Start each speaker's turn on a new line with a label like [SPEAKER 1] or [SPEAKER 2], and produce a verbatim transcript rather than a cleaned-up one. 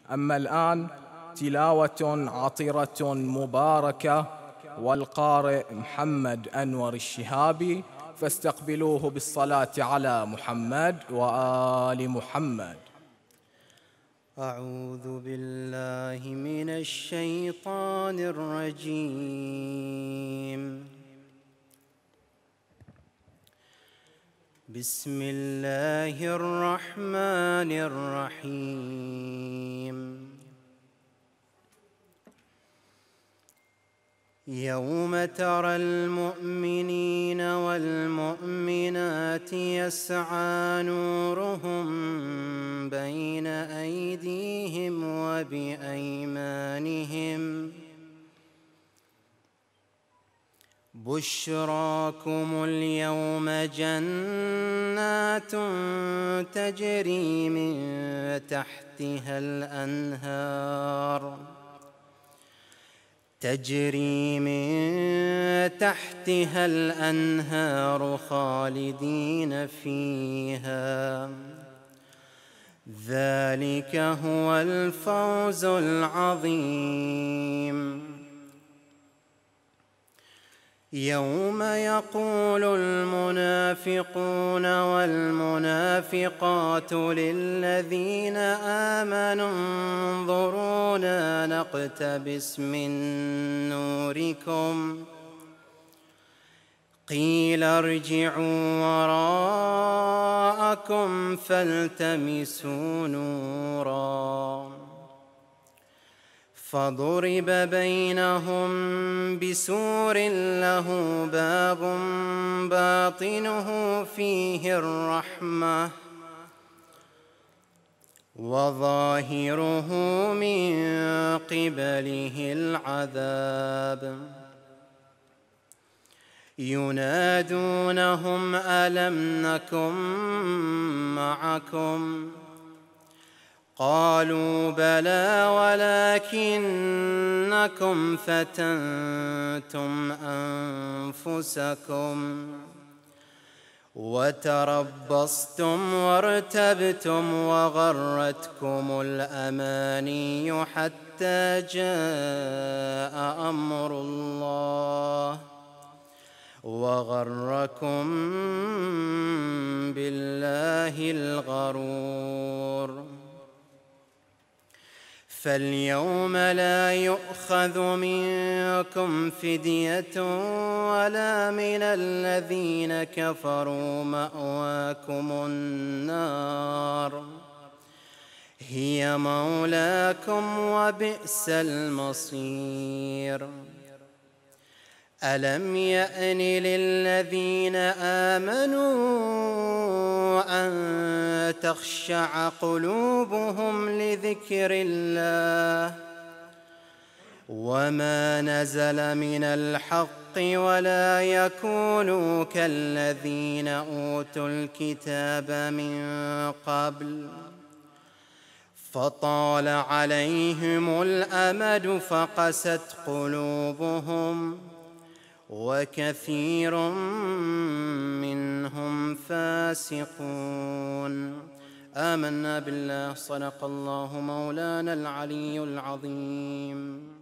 [SPEAKER 1] أما الآن تلاوة عطرة مباركة والقارئ محمد أنور الشهابي، فاستقبلوه بالصلاة على محمد وآل محمد.
[SPEAKER 2] أعوذ بالله من الشيطان الرجيم. بسم الله الرحمن الرحيم. يوم ترى المؤمنين والمؤمنات يسعى نورهم بين أيديهم وبأيمانهم بشراكم اليوم جنات تجري من تحتها الأنهار تجري من تحتها الأنهار خالدين فيها، ذلك هو الفوز العظيم. يوم يقول المنافقون والمنافقات للذين آمنوا انظرونا نقتبس من نوركم قيل ارجعوا وراءكم فالتمسوا نورا فضرب بينهم بسور له باب باطنه فيه الرحمة وظاهره من قبله العذاب. ينادونهم ألم نكن معكم قالوا بلى ولكنكم فتنتم أنفسكم وتربصتم وارتبتم وغرتكم الأماني حتى جاء أمر الله وغركم بالله الغرور. فاليوم لا يؤخذ منكم فدية ولا من الذين كفروا، مأواكم النار هي مولاكم وبئس المصير. ألم يأن للذين آمنوا أن تخشع قلوبهم لذكر الله وما نزل من الحق ولا يكونوا كالذين أوتوا الكتاب من قبل فطال عليهم الأمد فقست قلوبهم وكثير منهم فاسقون. آمنا بالله، صدق الله مولانا العلي العظيم.